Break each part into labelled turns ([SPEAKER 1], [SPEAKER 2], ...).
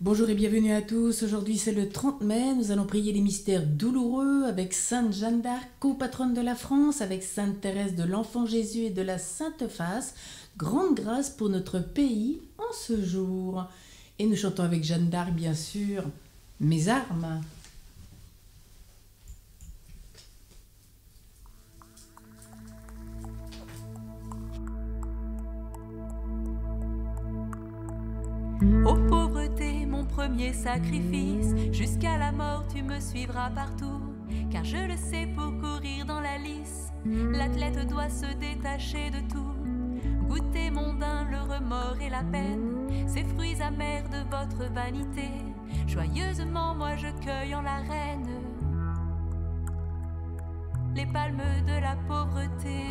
[SPEAKER 1] Bonjour et bienvenue à tous. Aujourd'hui c'est le 30 mai. Nous allons prier les mystères douloureux avec Sainte Jeanne d'Arc, copatronne de la France, avec Sainte Thérèse de l'Enfant Jésus et de la Sainte Face. Grande grâce pour notre pays en ce jour. Et nous chantons avec Jeanne d'Arc bien sûr, Mes armes.
[SPEAKER 2] Ô pauvreté, mon premier sacrifice, jusqu'à la mort tu me suivras partout, car je le sais, pour courir dans la lice, l'athlète doit se détacher de tout. Goûter mondain, le remords et la peine, ces fruits amers de votre vanité, joyeusement moi je cueille en la reine les palmes de la pauvreté.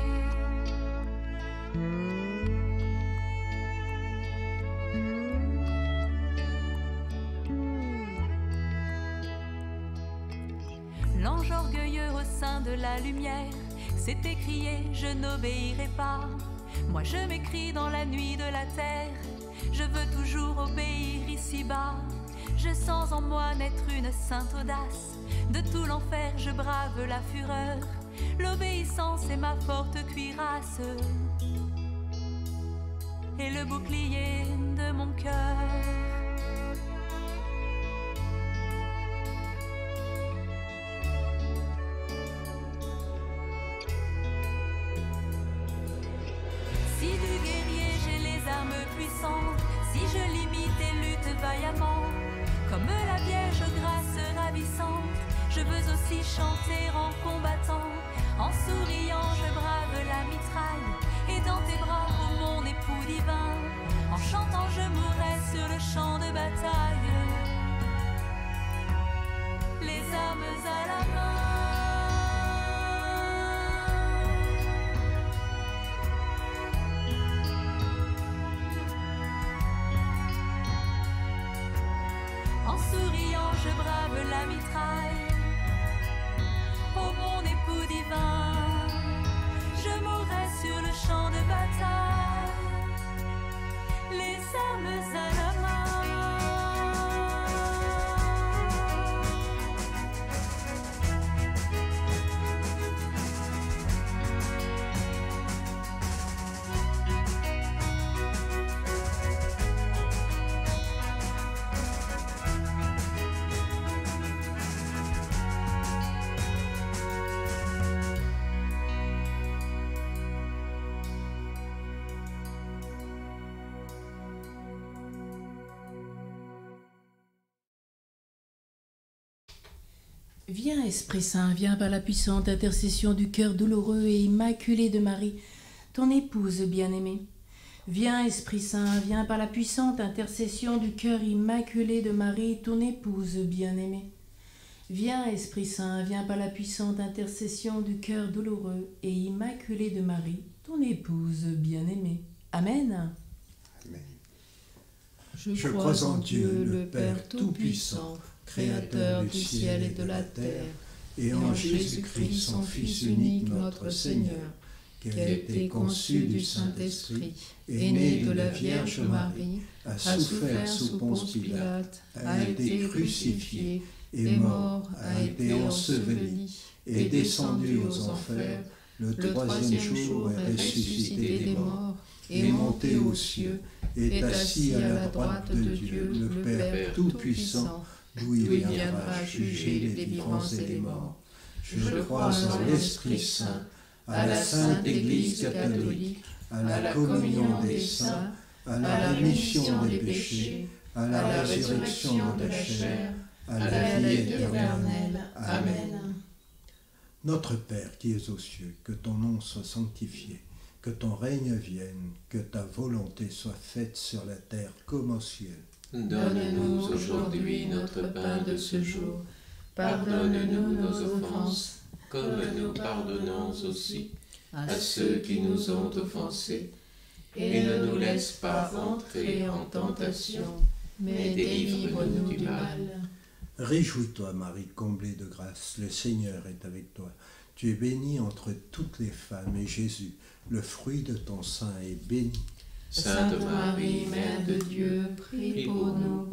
[SPEAKER 2] L'ange orgueilleux au sein de la lumière s'est écrié, je n'obéirai pas. Moi je m'écris dans la nuit de la terre, je veux toujours obéir ici-bas. Je sens en moi naître une sainte audace, de tout l'enfer je brave la fureur. L'obéissance est ma forte cuirasse et le bouclier de mon cœur. Si du guerrier j'ai les armes puissantes, si je limite et lutte vaillamment, comme la Vierge aux grâces ravissantes, je veux aussi chanter en combattant. En souriant je brave la mitraille, et dans tes bras, ô mon époux divin, en chantant je mourrai sur le champ de bataille, les armes à la main. En souriant je brave la mitraille, ô mon époux divin, je mourrai sur le champ de bataille, les armes à la main.
[SPEAKER 1] Viens Esprit Saint, viens par la puissante intercession du cœur douloureux et immaculé de Marie, ton épouse bien-aimée. Viens Esprit Saint, viens par la puissante intercession du cœur immaculé de Marie, ton épouse bien-aimée. Viens Esprit Saint, viens par la puissante intercession du cœur douloureux et immaculé de Marie, ton épouse bien-aimée. Amen.
[SPEAKER 3] Amen.
[SPEAKER 4] Je crois en Dieu, le Père Tout-Puissant, Créateur du ciel et de la terre, et en Jésus-Christ, son Fils unique, notre Seigneur, qui a été conçu du Saint-Esprit, est né de la Vierge Marie, a souffert sous Ponce Pilate, a été crucifié, est mort, a été enseveli, est descendu aux enfers, le troisième jour est ressuscité des morts, est monté aux cieux, est assis à la droite de Dieu, le Père Tout-Puissant, d'où il viendra juger les vivants et les morts. Je crois en l'Esprit Saint, à la Sainte Église catholique, à la communion des saints, à la rémission des péchés, à la résurrection de la chair, à la vie éternelle. Amen.
[SPEAKER 3] Notre Père qui es aux cieux, que ton nom soit sanctifié, que ton règne vienne, que ta volonté soit faite sur la terre comme au ciel.
[SPEAKER 4] Donne-nous aujourd'hui notre pain de ce jour. Pardonne-nous nos offenses, comme nous pardonnons aussi à ceux qui nous ont offensés. Et ne nous laisse pas entrer en tentation, mais délivre-nous du mal.
[SPEAKER 3] Réjouis-toi, Marie, comblée de grâce, le Seigneur est avec toi. Tu es bénie entre toutes les femmes, et Jésus, le fruit de ton sein, est béni.
[SPEAKER 4] Sainte Marie, Mère de Dieu, prie pour nous pauvres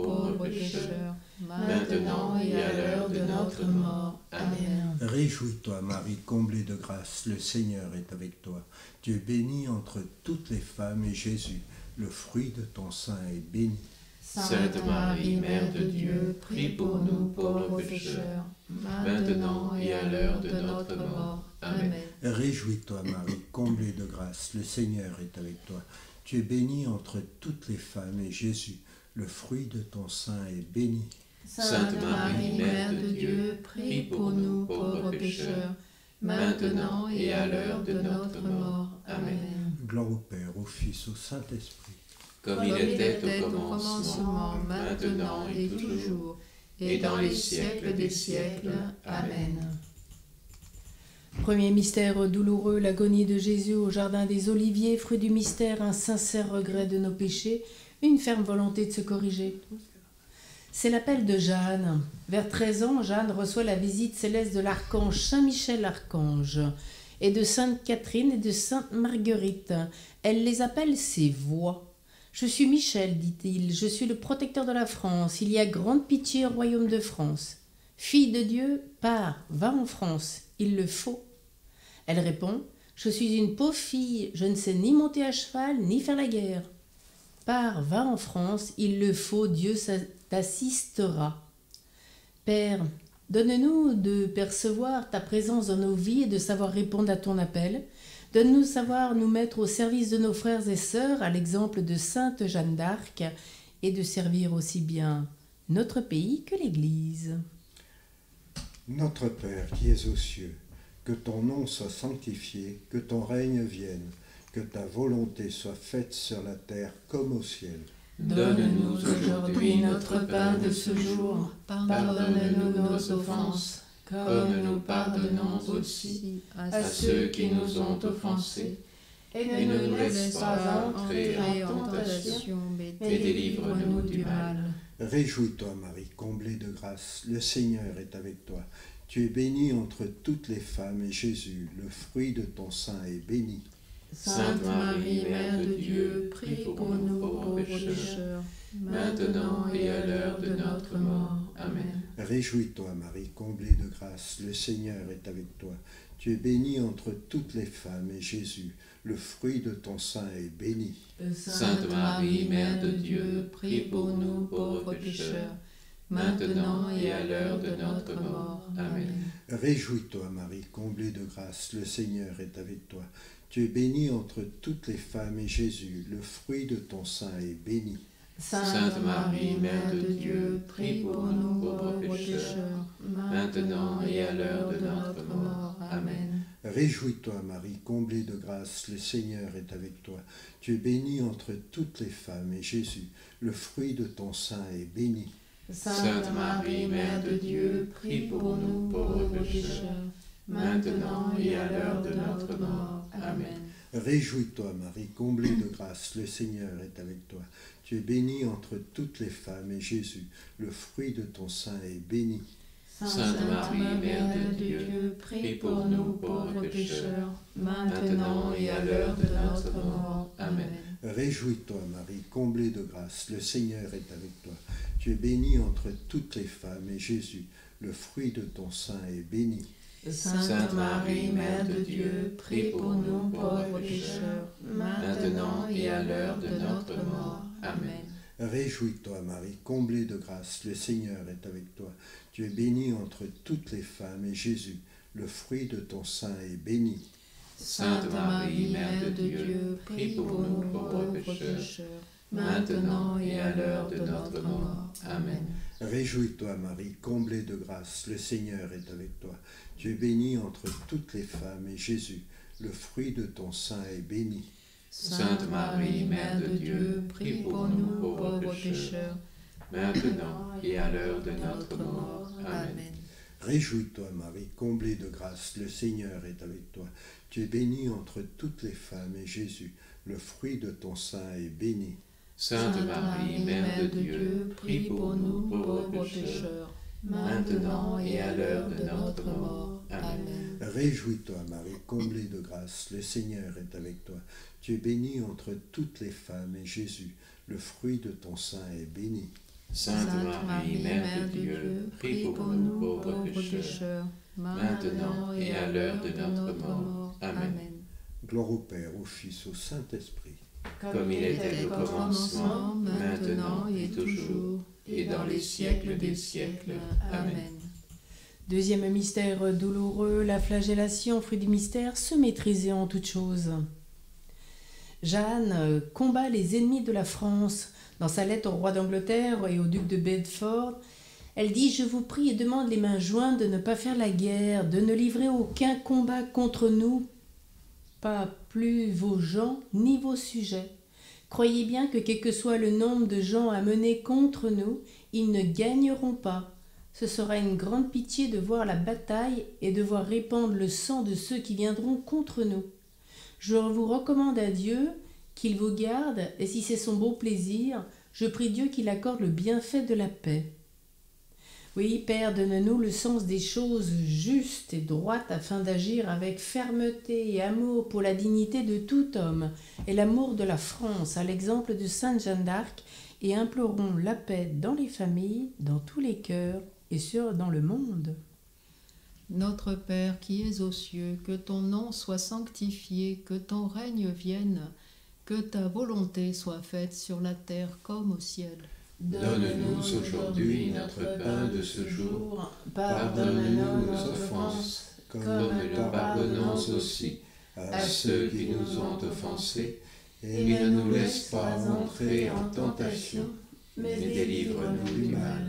[SPEAKER 4] pécheurs, maintenant et à l'heure de notre mort. Amen.
[SPEAKER 3] Réjouis-toi, Marie, comblée de grâce, le Seigneur est avec toi. Tu es bénie entre toutes les femmes, et Jésus, le fruit de ton sein, est béni.
[SPEAKER 4] Sainte Marie, Mère de Dieu, prie pour nous pauvres pécheurs, maintenant et à l'heure de notre mort. Amen.
[SPEAKER 3] Réjouis-toi, Marie, comblée de grâce, le Seigneur est avec toi. Tu es bénie entre toutes les femmes, et Jésus, le fruit de ton sein, est béni.
[SPEAKER 4] Sainte Marie, Mère de Dieu, prie pour nous pauvres pécheurs, maintenant et à l'heure de notre mort. Amen.
[SPEAKER 3] Gloire au Père, au Fils, au Saint-Esprit.
[SPEAKER 4] Comme il était au commencement, maintenant et toujours, et dans les siècles des siècles. Amen.
[SPEAKER 1] Premier mystère douloureux, l'agonie de Jésus au jardin des Oliviers. Fruit du mystère, un sincère regret de nos péchés, une ferme volonté de se corriger. C'est l'appel de Jeanne. Vers 13 ans, Jeanne reçoit la visite céleste de l'archange Saint-Michel archange et de Sainte Catherine et de Sainte Marguerite. Elle les appelle ses voix. « Je suis Michel, dit-il, je suis le protecteur de la France. Il y a grande pitié au royaume de France. Fille de Dieu, pars, va en France, il le faut. » Elle répond, « Je suis une pauvre fille, je ne sais ni monter à cheval, ni faire la guerre. » Pars, va en France, il le faut, Dieu t'assistera. Père, donne-nous de percevoir ta présence dans nos vies et de savoir répondre à ton appel. Donne-nous savoir nous mettre au service de nos frères et sœurs, à l'exemple de Sainte Jeanne d'Arc, et de servir aussi bien notre pays que l'Église.
[SPEAKER 3] Notre Père qui es aux cieux, que ton nom soit sanctifié, que ton règne vienne, que ta volonté soit faite sur la terre comme au ciel.
[SPEAKER 4] Donne-nous aujourd'hui notre pain de ce jour. Pardonne-nous nos offenses, comme nous pardonnons aussi à ceux qui nous ont offensés. Et ne nous laisse pas entrer en tentation, mais délivre-nous du mal.
[SPEAKER 3] Réjouis-toi, Marie, comblée de grâce, le Seigneur est avec toi. Tu es bénie entre toutes les femmes, et Jésus, le fruit de ton sein, est béni.
[SPEAKER 4] Sainte Marie, Mère de Dieu, prie pour nous pauvres pécheurs, maintenant et à l'heure de notre mort. Amen.
[SPEAKER 3] Réjouis-toi, Marie, comblée de grâce, le Seigneur est avec toi. Tu es bénie entre toutes les femmes, et Jésus, le fruit de ton sein, est béni.
[SPEAKER 4] Sainte Marie, Mère de Dieu, prie pour nous pauvres pécheurs, maintenant et à l'heure de notre mort. Amen.
[SPEAKER 3] Réjouis-toi, Marie, comblée de grâce, le Seigneur est avec toi. Tu es bénie entre toutes les femmes, et Jésus, le fruit de ton sein, est béni.
[SPEAKER 4] Sainte Marie, Mère de Dieu, prie pour nous pauvres pécheurs, maintenant et à l'heure de notre mort. Amen.
[SPEAKER 3] Réjouis-toi, Marie, comblée de grâce, le Seigneur est avec toi. Tu es bénie entre toutes les femmes, et Jésus, le fruit de ton sein, est béni.
[SPEAKER 4] Sainte Marie, Mère de Dieu, prie pour nous pauvres pécheurs, maintenant et à l'heure de notre mort. Amen.
[SPEAKER 3] Réjouis-toi, Marie, comblée de grâce, le Seigneur est avec toi. Tu es bénie entre toutes les femmes, et Jésus, le fruit de ton sein, est béni.
[SPEAKER 4] Sainte Marie, Mère de Dieu, prie pour nous pauvres pécheurs, maintenant et à l'heure de notre mort. Amen.
[SPEAKER 3] Réjouis-toi, Marie, comblée de grâce, le Seigneur est avec toi. Tu es bénie entre toutes les femmes, et Jésus, le fruit de ton sein, est béni.
[SPEAKER 4] Sainte Marie, Mère de Dieu, prie pour nous pauvres pécheurs, maintenant et à l'heure de notre mort. Amen.
[SPEAKER 3] Réjouis-toi, Marie, comblée de grâce, le Seigneur est avec toi. Tu es bénie entre toutes les femmes, et Jésus, le fruit de ton sein, est béni.
[SPEAKER 4] Sainte Marie, Mère de Dieu, prie pour nous pauvres pécheurs, maintenant et à l'heure de notre mort. Amen.
[SPEAKER 3] Réjouis-toi, Marie, comblée de grâce, le Seigneur est avec toi. Tu es bénie entre toutes les femmes, et Jésus, le fruit de ton sein, est béni.
[SPEAKER 4] Sainte Marie, Mère de Dieu, prie pour nous pauvres pécheurs, maintenant et à l'heure de notre mort. Amen.
[SPEAKER 3] Réjouis-toi, Marie, comblée de grâce, le Seigneur est avec toi. Tu es bénie entre toutes les femmes, et Jésus, le fruit de ton sein, est béni.
[SPEAKER 4] Sainte Marie, Mère de Dieu, prie pour nous pauvres pécheurs, maintenant et à l'heure de notre mort. Amen.
[SPEAKER 3] Réjouis-toi, Marie, comblée de grâce, le Seigneur est avec toi. Tu es bénie entre toutes les femmes, et Jésus, le fruit de ton sein, est béni.
[SPEAKER 5] Sainte Marie, Mère de Dieu, prie pour nous pauvres pécheurs, maintenant et à l'heure de notre mort. Amen.
[SPEAKER 3] Gloire au Père, au Fils, au Saint-Esprit.
[SPEAKER 5] Comme il était au commencement, maintenant et toujours, et dans les siècles des siècles. Amen.
[SPEAKER 1] Deuxième mystère douloureux, la flagellation, fruit du mystère, se maîtriser en toutes choses. Jeanne combat les ennemis de la France. Dans sa lettre au roi d'Angleterre et au duc de Bedford, elle dit « Je vous prie et demande les mains jointes de ne pas faire la guerre, de ne livrer aucun combat contre nous, pas plus vos gens ni vos sujets. Croyez bien que quel que soit le nombre de gens à mener contre nous, ils ne gagneront pas. Ce sera une grande pitié de voir la bataille et de voir répandre le sang de ceux qui viendront contre nous. Je vous recommande à Dieu qu'il vous garde, et si c'est son bon plaisir, je prie Dieu qu'il accorde le bienfait de la paix. Oui, Père, donne-nous le sens des choses justes et droites afin d'agir avec fermeté et amour pour la dignité de tout homme et l'amour de la France, à l'exemple de Sainte Jeanne d'Arc, et implorons la paix dans les familles, dans tous les cœurs et dans le monde.
[SPEAKER 4] Notre Père qui es aux cieux, que ton nom soit sanctifié, que ton règne vienne, que ta volonté soit faite sur la terre comme au ciel.
[SPEAKER 5] Donne-nous aujourd'hui notre pain de ce jour. Pardonne-nous nos offenses, comme nous pardonnons aussi à ceux qui nous ont offensés. Et ne nous laisse pas entrer en tentation, mais délivre-nous du mal.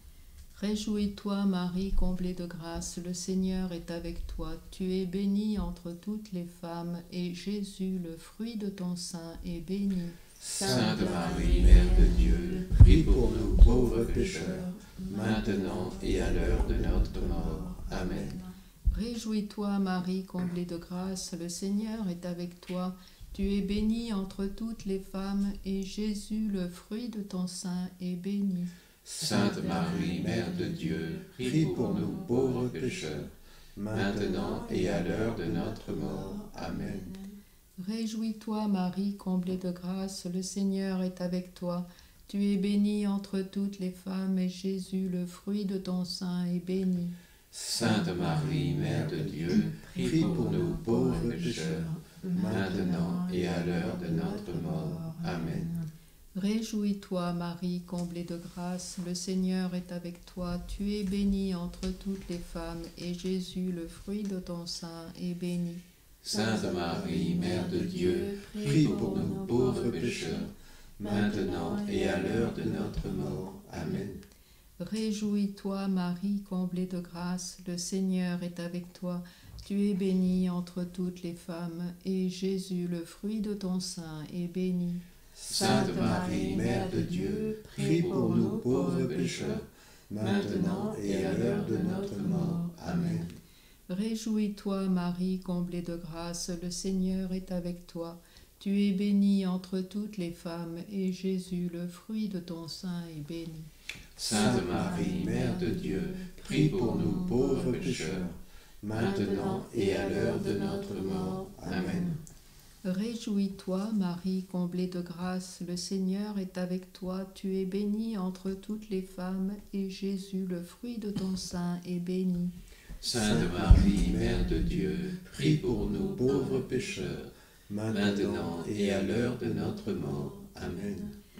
[SPEAKER 4] Réjouis-toi, Marie, comblée de grâce, le Seigneur est avec toi. Tu es bénie entre toutes les femmes, et Jésus, le fruit de ton sein, est béni.
[SPEAKER 5] Sainte Marie, Mère de Dieu, prie pour nous pauvres pécheurs, maintenant et à l'heure de notre mort. Amen.
[SPEAKER 4] Réjouis-toi, Marie, comblée de grâce, le Seigneur est avec toi. Tu es bénie entre toutes les femmes, et Jésus, le fruit de ton sein, est béni.
[SPEAKER 5] Sainte Marie, Mère de Dieu, prie pour nous pauvres pécheurs, maintenant et à l'heure de notre mort. Amen.
[SPEAKER 4] Réjouis-toi, Marie, comblée de grâce, le Seigneur est avec toi. Tu es bénie entre toutes les femmes, et Jésus, le fruit de ton sein, est béni.
[SPEAKER 5] Sainte Marie, Mère de Dieu, prie pour nous pauvres pécheurs, maintenant et à l'heure de notre mort. Amen.
[SPEAKER 4] Réjouis-toi, Marie, comblée de grâce, le Seigneur est avec toi. Tu es bénie entre toutes les femmes, et Jésus, le fruit de ton sein, est béni.
[SPEAKER 5] Sainte Marie, Mère de Dieu, prie pour nous pauvres pécheurs, maintenant et à l'heure de notre mort. Amen.
[SPEAKER 4] Réjouis-toi, Marie, comblée de grâce, le Seigneur est avec toi. Tu es bénie entre toutes les femmes, et Jésus, le fruit de ton sein, est béni.
[SPEAKER 5] Sainte Marie, Mère de Dieu, prie pour nous pauvres pécheurs, maintenant et à l'heure de notre mort. Amen.
[SPEAKER 4] Réjouis-toi, Marie, comblée de grâce, le Seigneur est avec toi. Tu es bénie entre toutes les femmes, et Jésus, le fruit de ton sein, est béni.
[SPEAKER 5] Sainte Marie, Mère de Dieu, prie pour nous pauvres pécheurs, maintenant et à l'heure de notre mort. Amen.
[SPEAKER 4] Réjouis-toi, Marie, comblée de grâce, le Seigneur est avec toi. Tu es bénie entre toutes les femmes, et Jésus, le fruit de ton sein, est béni.
[SPEAKER 5] Sainte Marie, Mère de Dieu, prie pour nous pauvres pécheurs, maintenant et à l'heure de notre mort. Amen.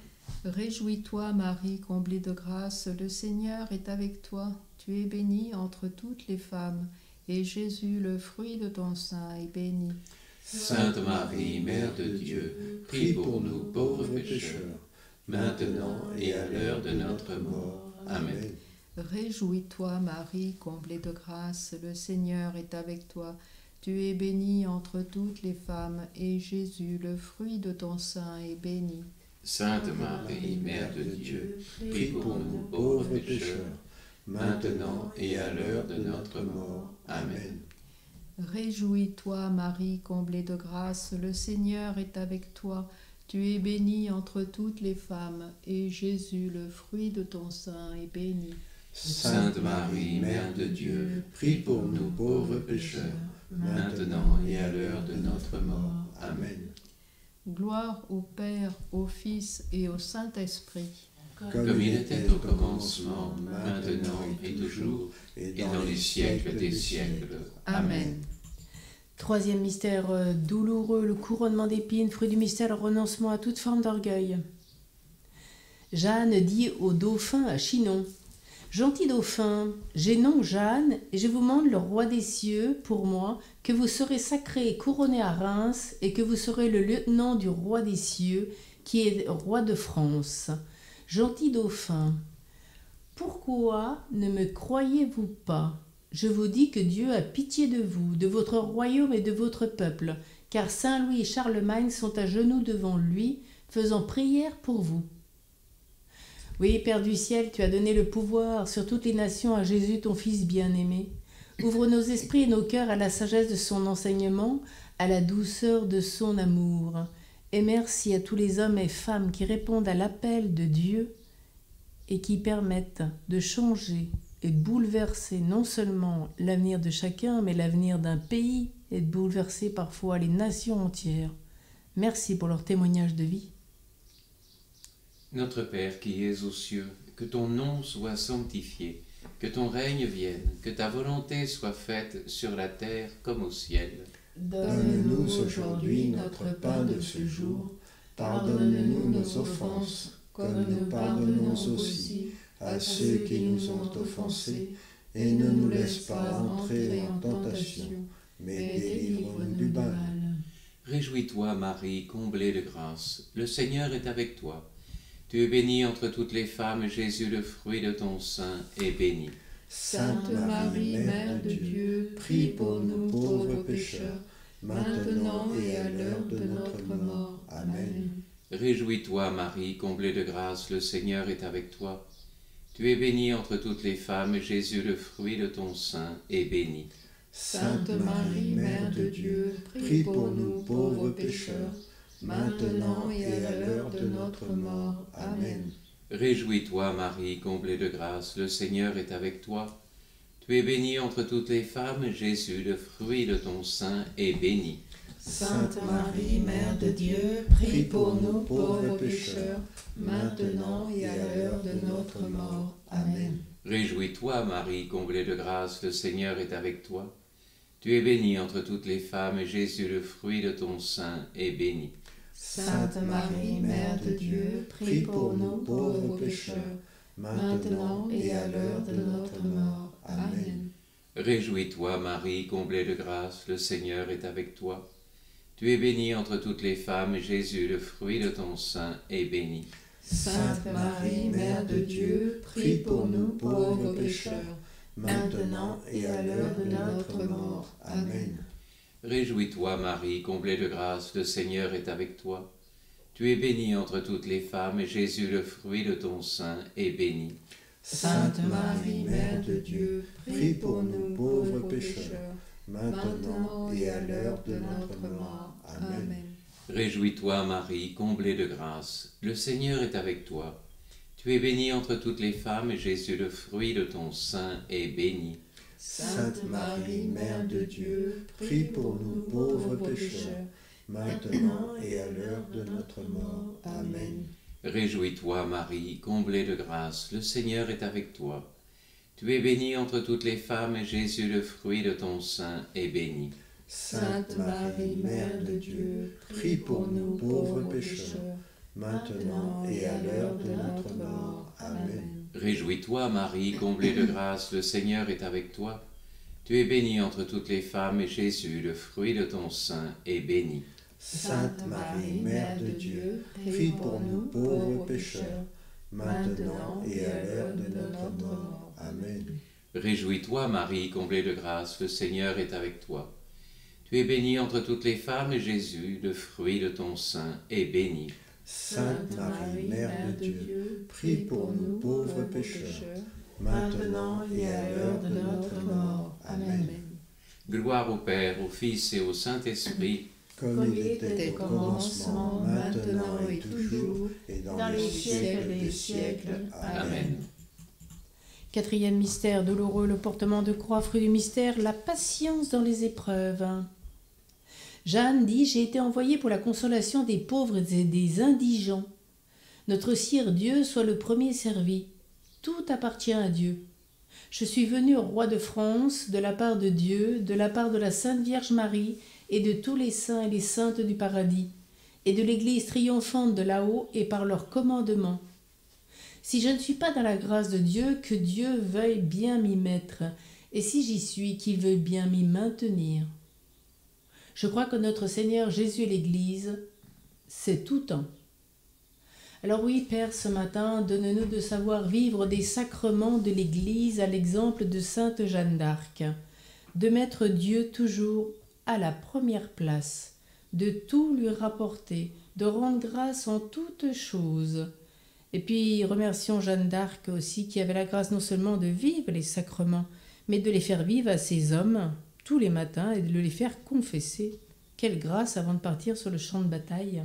[SPEAKER 4] Réjouis-toi, Marie, comblée de grâce, le Seigneur est avec toi. Tu es bénie entre toutes les femmes, et Jésus, le fruit de ton sein, est béni.
[SPEAKER 5] Sainte Marie, Mère de Dieu, prie pour nous pauvres pécheurs, maintenant et à l'heure de notre mort. Amen.
[SPEAKER 4] Réjouis-toi, Marie, comblée de grâce, le Seigneur est avec toi. Tu es bénie entre toutes les femmes, et Jésus, le fruit de ton sein, est béni.
[SPEAKER 5] Sainte Marie, Mère de Dieu, prie pour nous pauvres pécheurs, maintenant et à l'heure de notre mort. Amen.
[SPEAKER 4] Réjouis-toi, Marie, comblée de grâce, le Seigneur est avec toi. Tu es bénie entre toutes les femmes, et Jésus, le fruit de ton sein, est béni.
[SPEAKER 5] Sainte Marie, Mère de Dieu, prie pour nous pauvres pécheurs, maintenant et à l'heure de notre mort. Amen.
[SPEAKER 4] Gloire au Père, au Fils et au Saint-Esprit.
[SPEAKER 5] comme il était au commencement, maintenant et toujours, et dans les siècles des siècles. Amen.
[SPEAKER 1] Troisième mystère douloureux, le couronnement d'épines, fruit du mystère, le renoncement à toute forme d'orgueil. Jeanne dit au dauphin à Chinon: Gentil dauphin, j'ai nom Jeanne, et je vous demande le roi des cieux pour moi, que vous serez sacré et couronné à Reims, et que vous serez le lieutenant du roi des cieux, qui est roi de France. Gentil dauphin, pourquoi ne me croyez-vous pas? Je vous dis que Dieu a pitié de vous, de votre royaume et de votre peuple, car Saint Louis et Charlemagne sont à genoux devant lui, faisant prière pour vous. Oui, Père du ciel, tu as donné le pouvoir sur toutes les nations à Jésus, ton Fils bien-aimé. Ouvre nos esprits et nos cœurs à la sagesse de son enseignement, à la douceur de son amour. Et merci à tous les hommes et femmes qui répondent à l'appel de Dieu et qui permettent de changer et de bouleverser non seulement l'avenir de chacun, mais l'avenir d'un pays et de bouleverser parfois les nations entières. Merci pour leur témoignage de vie.
[SPEAKER 5] Notre Père qui es aux cieux, que ton nom soit sanctifié, que ton règne vienne, que ta volonté soit faite sur la terre comme au ciel.
[SPEAKER 4] Donne-nous aujourd'hui notre pain de ce jour. Pardonne-nous nos offenses, comme nous pardonnons aussi à ceux qui nous ont offensés, et ne nous laisse pas entrer en tentation, mais délivre-nous du mal.
[SPEAKER 5] Réjouis-toi, Marie, comblée de grâce, le Seigneur est avec toi. Tu es bénie entre toutes les femmes, et Jésus, le fruit de ton sein, est béni.
[SPEAKER 4] Sainte Marie, Mère de Dieu, prie pour nous pauvres pécheurs, maintenant et à l'heure de notre mort. Amen.
[SPEAKER 5] Réjouis-toi, Marie, comblée de grâce, le Seigneur est avec toi. Tu es bénie entre toutes les femmes, et Jésus, le fruit de ton sein, est béni.
[SPEAKER 4] Sainte Marie, Mère de Dieu, prie pour nous pauvres pécheurs, maintenant et à l'heure de notre mort. Amen.
[SPEAKER 5] Réjouis-toi, Marie, comblée de grâce, le Seigneur est avec toi. Tu es bénie entre toutes les femmes, et Jésus, le fruit de ton sein, est béni.
[SPEAKER 4] Sainte Marie, Mère de Dieu, prie pour nous pauvres pécheurs, maintenant et à l'heure de notre mort. Amen.
[SPEAKER 5] Réjouis-toi, Marie, comblée de grâce, le Seigneur est avec toi. Tu es bénie entre toutes les femmes, et Jésus, le fruit de ton sein, est béni.
[SPEAKER 4] Sainte Marie, Mère de Dieu, prie pour nous pauvres pécheurs, maintenant et à l'heure de notre mort. Amen.
[SPEAKER 5] Réjouis-toi, Marie, comblée de grâce, le Seigneur est avec toi. Tu es bénie entre toutes les femmes, et Jésus, le fruit de ton sein, est béni.
[SPEAKER 4] Sainte Marie, Mère de Dieu, prie pour nous pauvres pécheurs, maintenant et à l'heure de notre mort. Amen.
[SPEAKER 5] Réjouis-toi, Marie, comblée de grâce, le Seigneur est avec toi. Tu es bénie entre toutes les femmes, et Jésus, le fruit de ton sein, est béni.
[SPEAKER 4] Sainte Marie, Mère de Dieu, prie pour nous pauvres pécheurs, maintenant et à l'heure de notre mort. Amen.
[SPEAKER 5] Réjouis-toi, Marie, comblée de grâce, le Seigneur est avec toi. Tu es bénie entre toutes les femmes, et Jésus, le fruit de ton sein, est béni.
[SPEAKER 4] Sainte Marie, Mère de Dieu, prie pour nous pauvres pécheurs, maintenant et à l'heure de notre mort. Amen.
[SPEAKER 5] Réjouis-toi, Marie, comblée de grâce, le Seigneur est avec toi. Tu es bénie entre toutes les femmes, et Jésus, le fruit de ton sein, est béni.
[SPEAKER 4] Sainte Marie, Mère de Dieu, prie pour nous pauvres pécheurs, maintenant et à l'heure de notre mort. Amen.
[SPEAKER 5] Réjouis-toi, Marie, comblée de grâce, le Seigneur est avec toi. Tu es bénie entre toutes les femmes, et Jésus, le fruit de ton sein, est béni.
[SPEAKER 4] Sainte Marie, Mère de Dieu, prie pour nous pauvres pécheurs, maintenant et à l'heure de notre mort. Amen.
[SPEAKER 5] Réjouis-toi, Marie, comblée de grâce, le Seigneur est avec toi. Tu es bénie entre toutes les femmes, et Jésus, le fruit de ton sein, est béni.
[SPEAKER 4] Sainte Marie, Mère de Dieu, prie pour nous pauvres pécheurs, maintenant et à l'heure de notre mort. Amen.
[SPEAKER 5] Gloire au Père, au Fils et au Saint-Esprit,
[SPEAKER 4] comme il était au commencement, maintenant et toujours, et dans les siècles des siècles. Amen.
[SPEAKER 1] Quatrième mystère douloureux, le portement de croix, fruit du mystère, la patience dans les épreuves. Jeanne dit: j'ai été envoyée pour la consolation des pauvres et des indigents. Notre sire Dieu soit le premier servi. Tout appartient à Dieu. Je suis venu au roi de France, de la part de Dieu, de la part de la Sainte Vierge Marie, et de tous les saints et les saintes du paradis, et de l'Église triomphante de là-haut, et par leur commandement. Si je ne suis pas dans la grâce de Dieu, que Dieu veuille bien m'y mettre, et si j'y suis, qu'il veuille bien m'y maintenir. Je crois que notre Seigneur Jésus et l'Église, c'est tout temps. Alors oui, Père, ce matin, donne-nous de savoir vivre des sacrements de l'Église à l'exemple de Sainte Jeanne d'Arc, de mettre Dieu toujours à la première place, de tout lui rapporter, de rendre grâce en toutes choses. Et puis remercions Jeanne d'Arc aussi, qui avait la grâce non seulement de vivre les sacrements, mais de les faire vivre à ses hommes tous les matins et de les faire confesser. Quelle grâce avant de partir sur le champ de bataille.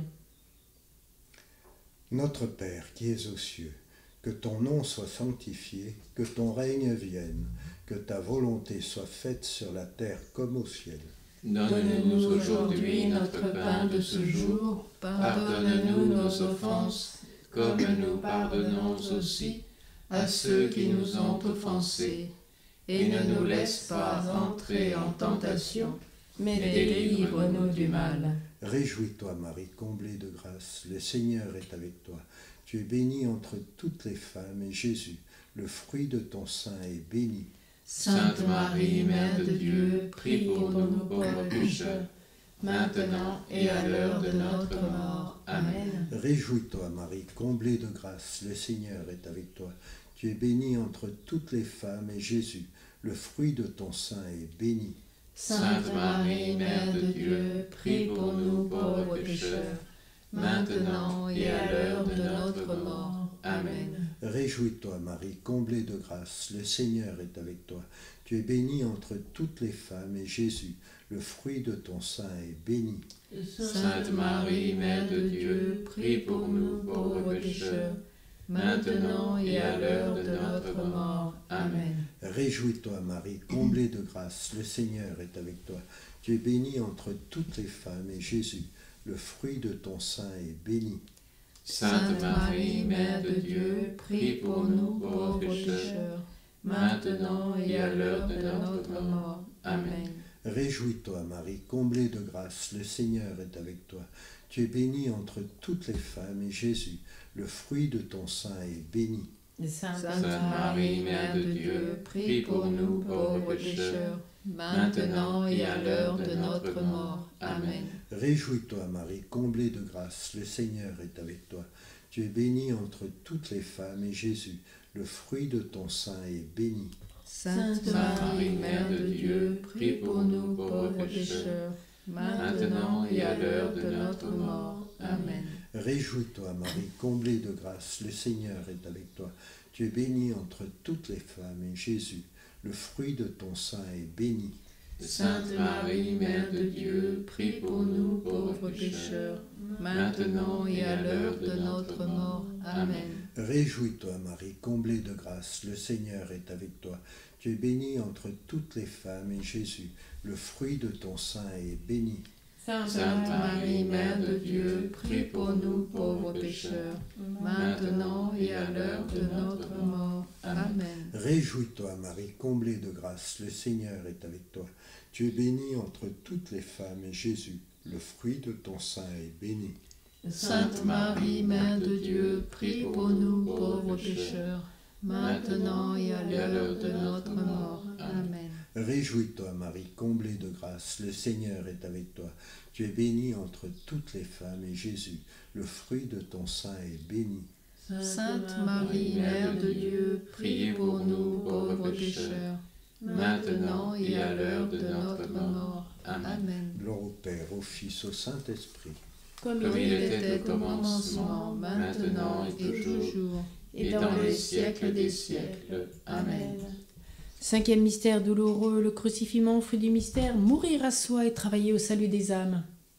[SPEAKER 3] Notre Père qui es aux cieux, que ton nom soit sanctifié, que ton règne vienne, que ta volonté soit faite sur la terre comme au ciel.
[SPEAKER 5] Donne-nous aujourd'hui notre pain de ce jour. Pardonne-nous nos offenses, comme nous pardonnons aussi à ceux qui nous ont offensés. Et ne nous laisse pas entrer en tentation, mais délivre-nous du mal.
[SPEAKER 3] Réjouis-toi, Marie, comblée de grâce, le Seigneur est avec toi. Tu es bénie entre toutes les femmes, et Jésus, le fruit de ton sein, est béni.
[SPEAKER 5] Sainte Marie, Mère de Dieu, prie pour nous pauvres pécheurs, maintenant et à l'heure de notre mort. Amen.
[SPEAKER 3] Réjouis-toi, Marie, comblée de grâce, le Seigneur est avec toi. Tu es bénie entre toutes les femmes, et Jésus, le fruit de ton sein, est béni.
[SPEAKER 5] Sainte Marie, Mère de Dieu, prie pour nous pauvres pécheurs, maintenant et à l'heure de notre mort. Amen.
[SPEAKER 3] Réjouis-toi, Marie, comblée de grâce, le Seigneur est avec toi. Tu es bénie entre toutes les femmes, et Jésus, le fruit de ton sein, est béni.
[SPEAKER 5] Sainte Marie, Mère de Dieu, prie pour nous pauvres pécheurs, maintenant et à l'heure de notre mort. Amen.
[SPEAKER 3] Réjouis-toi, Marie, comblée de grâce, le Seigneur est avec toi. Tu es bénie entre toutes les femmes, et Jésus, le fruit de ton sein, est béni.
[SPEAKER 5] Sainte Marie, Mère de Dieu, prie pour nous pauvres pécheurs, maintenant et à l'heure de notre mort. Amen.
[SPEAKER 3] Réjouis-toi, Marie, comblée de grâce, le Seigneur est avec toi. Tu es bénie entre toutes les femmes, et Jésus, le fruit de ton sein, est béni.
[SPEAKER 5] Sainte Marie, Mère de Dieu, prie pour nous pauvres pécheurs, maintenant et à l'heure de notre mort. Amen.
[SPEAKER 3] Réjouis-toi, Marie, comblée de grâce, le Seigneur est avec toi. Tu es bénie entre toutes les femmes, et Jésus, le fruit de ton sein, est béni.
[SPEAKER 5] Sainte Marie, Mère de Dieu, prie pour nous pauvres pécheurs, maintenant et à l'heure de notre mort. Amen.
[SPEAKER 3] Réjouis-toi, Marie, comblée de grâce, le Seigneur est avec toi. Tu es bénie entre toutes les femmes, et Jésus, le fruit de ton sein, est béni.
[SPEAKER 5] Sainte Marie, Mère de Dieu, prie pour nous pauvres pécheurs, maintenant et à l'heure de notre mort. Amen.
[SPEAKER 3] Réjouis-toi, Marie, comblée de grâce, le Seigneur est avec toi. Tu es bénie entre toutes les femmes, et Jésus, le fruit de ton sein, est béni.
[SPEAKER 5] Sainte Marie, Mère de Dieu, prie pour nous pauvres pécheurs, maintenant et à l'heure de notre mort. Amen.
[SPEAKER 3] Réjouis-toi, Marie, comblée de grâce, le Seigneur est avec toi. Tu es bénie entre toutes les femmes, et Jésus, le fruit de ton sein, est béni.
[SPEAKER 5] Sainte Marie, Mère de Dieu, prie pour nous pauvres pécheurs, maintenant et à l'heure de notre mort. Amen.
[SPEAKER 3] Réjouis-toi, Marie, comblée de grâce, le Seigneur est avec toi. Tu es bénie entre toutes les femmes, et Jésus, le fruit de ton sein, est béni.
[SPEAKER 5] Sainte Marie, Mère de Dieu, prie pour nous pauvres pécheurs, maintenant et à l'heure de notre mort. Amen.
[SPEAKER 3] Gloire au Père, au Fils, au Saint-Esprit.
[SPEAKER 5] Comme il était au commencement, maintenant et toujours, et dans les siècles des siècles. Amen.
[SPEAKER 1] Cinquième mystère douloureux, le crucifixion, fruit du mystère, mourir à soi et travailler au salut des âmes.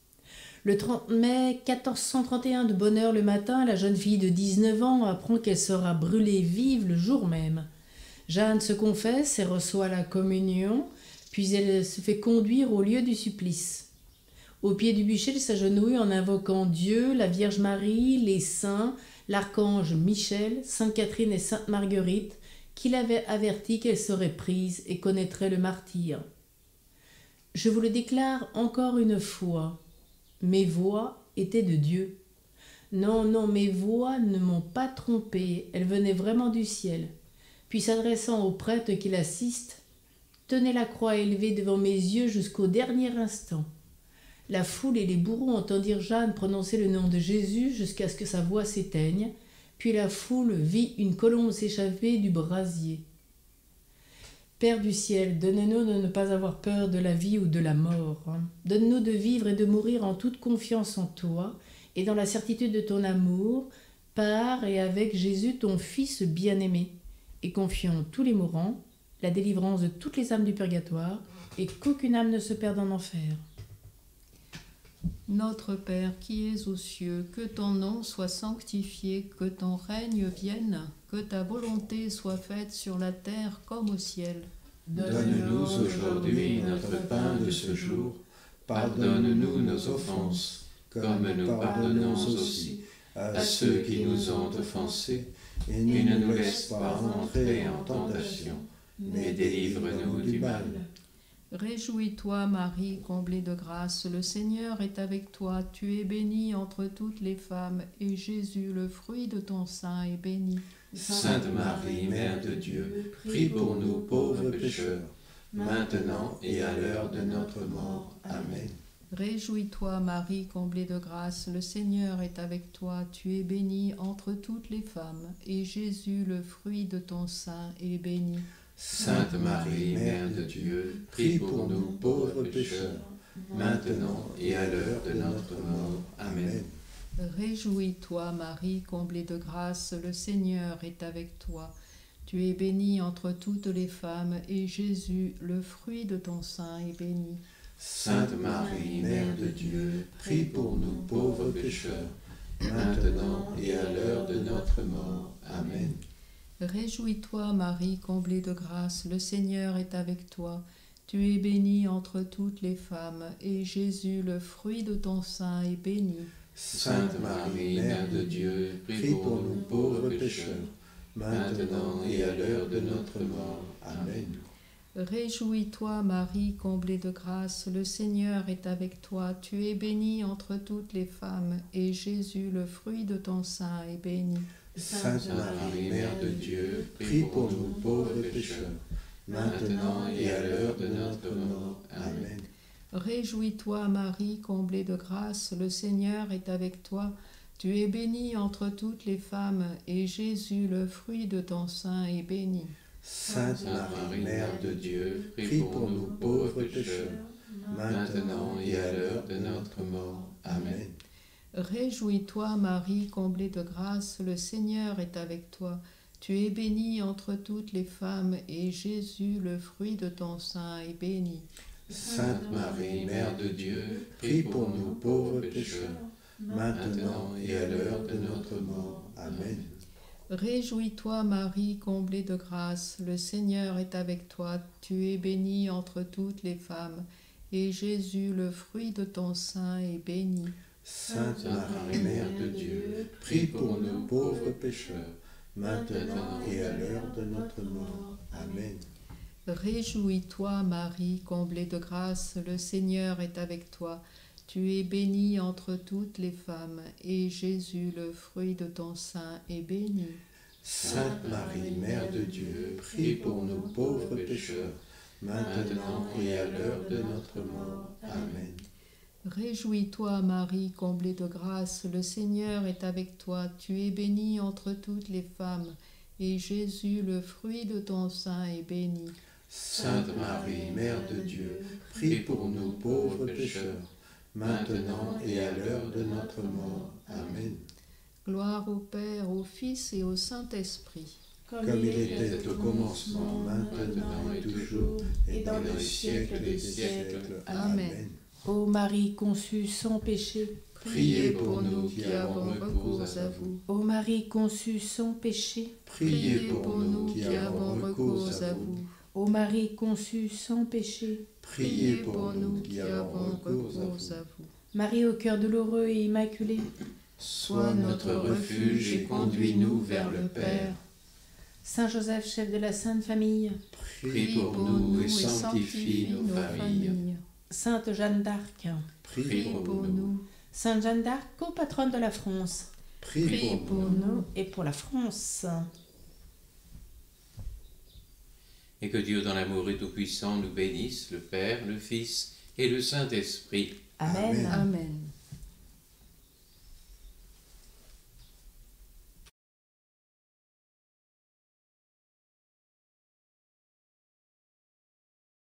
[SPEAKER 1] Le 30 mai 1431, de bonne heure le matin, la jeune fille de 19 ans apprend qu'elle sera brûlée vive le jour même. Jeanne se confesse et reçoit la communion, puis elle se fait conduire au lieu du supplice. Au pied du bûcher, elle s'agenouille en invoquant Dieu, la Vierge Marie, les saints, l'archange Michel, Sainte Catherine et Sainte Marguerite, qui l'avaient averti qu'elle serait prise et connaîtrait le martyre. Je vous le déclare encore une fois, mes voix étaient de Dieu. Non, non, mes voix ne m'ont pas trompé, elles venaient vraiment du ciel. Puis s'adressant au prêtre qui l'assiste, « Tenez la croix élevée devant mes yeux jusqu'au dernier instant. » La foule et les bourreaux entendirent Jeanne prononcer le nom de Jésus jusqu'à ce que sa voix s'éteigne, puis la foule vit une colombe s'échapper du brasier. Père du ciel, donne-nous de ne pas avoir peur de la vie ou de la mort. Donne-nous de vivre et de mourir en toute confiance en toi et dans la certitude de ton amour, par et avec Jésus, ton Fils bien-aimé, et confions tous les mourants, la délivrance de toutes les âmes du purgatoire, et qu'aucune âme ne se perde en enfer.
[SPEAKER 4] Notre Père qui es aux cieux, que ton nom soit sanctifié, que ton règne vienne, que ta volonté soit faite sur la terre comme au ciel.
[SPEAKER 5] Donne-nous aujourd'hui notre pain de ce jour. Pardonne-nous nos offenses, comme nous pardonnons aussi à ceux qui nous ont offensés, et ne nous laisse pas entrer en tentation, mais délivre-nous du mal.
[SPEAKER 4] Réjouis-toi, Marie, comblée de grâce, le Seigneur est avec toi. Tu es bénie entre toutes les femmes, et Jésus, le fruit de ton sein, est béni.
[SPEAKER 5] Sainte Marie, Mère de Dieu, prie pour nous pauvres pécheurs, maintenant et à l'heure de notre mort. Amen.
[SPEAKER 4] Réjouis-toi, Marie, comblée de grâce, le Seigneur est avec toi. Tu es bénie entre toutes les femmes, et Jésus, le fruit de ton sein, est béni.
[SPEAKER 5] Sainte Marie, Mère de Dieu, prie pour nous pauvres pécheurs, maintenant et à l'heure de notre mort. Amen.
[SPEAKER 4] Réjouis-toi, Marie, comblée de grâce, le Seigneur est avec toi. Tu es bénie entre toutes les femmes, et Jésus, le fruit de ton sein, est béni.
[SPEAKER 5] Sainte Marie, Mère de Dieu, prie pour nous pauvres pécheurs, maintenant et à l'heure de notre mort. Amen.
[SPEAKER 4] Réjouis-toi, Marie, comblée de grâce, le Seigneur est avec toi. Tu es bénie entre toutes les femmes, et Jésus, le fruit de ton sein, est béni.
[SPEAKER 5] Sainte Marie, Mère de Dieu, prie pour nous pauvres pécheurs, maintenant et à l'heure de notre mort. Amen.
[SPEAKER 4] Réjouis-toi, Marie, comblée de grâce, le Seigneur est avec toi. Tu es bénie entre toutes les femmes, et Jésus, le fruit de ton sein, est béni.
[SPEAKER 5] Sainte Marie, Mère de Dieu, prie pour nous pauvres pécheurs, maintenant et à l'heure de notre mort. Amen.
[SPEAKER 4] Réjouis-toi, Marie, comblée de grâce, le Seigneur est avec toi. Tu es bénie entre toutes les femmes, et Jésus, le fruit de ton sein, est béni.
[SPEAKER 5] Sainte Marie, Mère de Dieu, prie pour nous pauvres pécheurs, maintenant et à l'heure de notre mort. Amen.
[SPEAKER 4] Réjouis-toi, Marie, comblée de grâce, le Seigneur est avec toi. Tu es bénie entre toutes les femmes, et Jésus, le fruit de ton sein, est béni.
[SPEAKER 5] Sainte Marie, Mère de Dieu, prie pour nous pauvres pécheurs, maintenant et à l'heure de notre mort. Amen.
[SPEAKER 4] Réjouis-toi, Marie, comblée de grâce, le Seigneur est avec toi. Tu es bénie entre toutes les femmes, et Jésus, le fruit de ton sein, est béni.
[SPEAKER 5] Sainte Marie, Mère de Dieu, prie pour nous pauvres pécheurs, maintenant et à l'heure de notre mort. Amen.
[SPEAKER 4] Réjouis-toi, Marie, comblée de grâce, le Seigneur est avec toi. Tu es bénie entre toutes les femmes, et Jésus, le fruit de ton sein, est béni.
[SPEAKER 5] Sainte Marie, Mère de Dieu, prie pour nous pauvres pécheurs, maintenant et à l'heure de notre mort. Amen.
[SPEAKER 4] Réjouis-toi, Marie, comblée de grâce, le Seigneur est avec toi. Tu es bénie entre toutes les femmes, et Jésus, le fruit de ton sein, est béni.
[SPEAKER 5] Sainte Marie, Mère de Dieu, prie pour nous pauvres pécheurs, maintenant et à l'heure de notre mort. Amen.
[SPEAKER 4] Gloire au Père, au Fils et au Saint-Esprit.
[SPEAKER 3] Comme il était au commencement, maintenant et toujours, et dans les siècles des siècles. Amen.
[SPEAKER 1] Ô Marie conçue sans péché,
[SPEAKER 5] priez pour nous qui avons recours à vous.
[SPEAKER 1] Ô Marie conçue sans péché,
[SPEAKER 5] priez pour nous qui avons recours à vous.
[SPEAKER 1] Ô Marie conçue sans péché,
[SPEAKER 5] priez pour nous qui avons recours à vous.
[SPEAKER 1] Marie au cœur douloureux et immaculé,
[SPEAKER 4] Sois notre refuge et conduis-nous vers le Père.
[SPEAKER 1] Saint Joseph, chef de la Sainte Famille,
[SPEAKER 5] prie pour nous et sanctifie nos familles.
[SPEAKER 1] Sainte Jeanne d'Arc,
[SPEAKER 5] Prie pour nous.
[SPEAKER 1] Sainte Jeanne d'Arc, copatronne de la France,
[SPEAKER 3] Prie
[SPEAKER 1] pour nous et pour la France.
[SPEAKER 5] Et que Dieu, dans l'amour et tout-puissant, nous bénisse, le Père, le Fils et le Saint-Esprit.
[SPEAKER 1] Amen.
[SPEAKER 4] Amen.